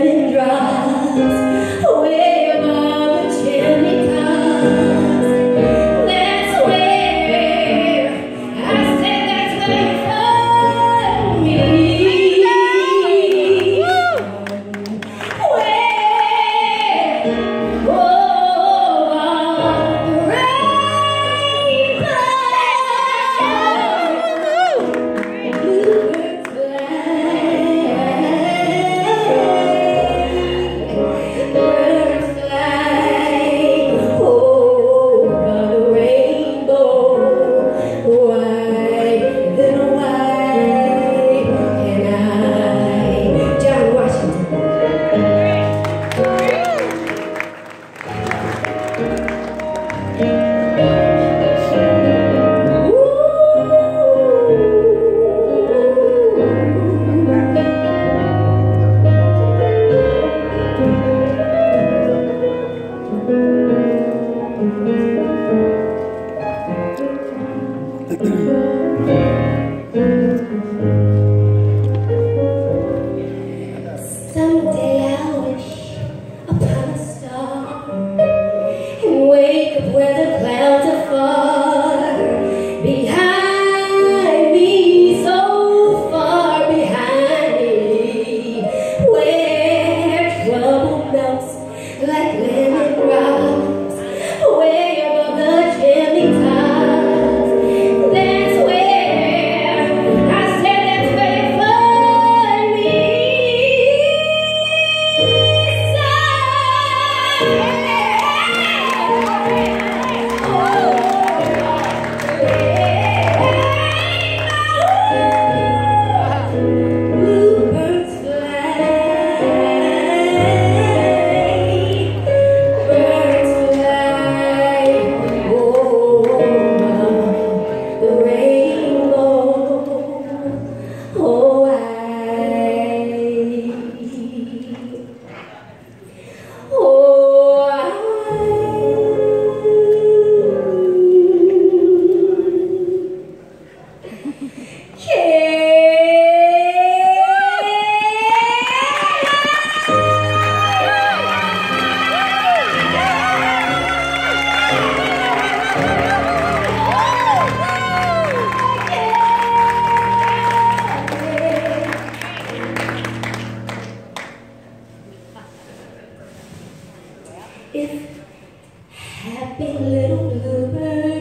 lemon drops way above the chimney tops. That's where I said that's where you find me. Someday I'll wish upon a star and wake up where the clouds are far behind me, so far behind me, where trouble melts like lemon drops way above the chimney top. That's where I said that's where you find me. Bluebirds fly, birds fly over the rainbow. Oh, if happy little bluebird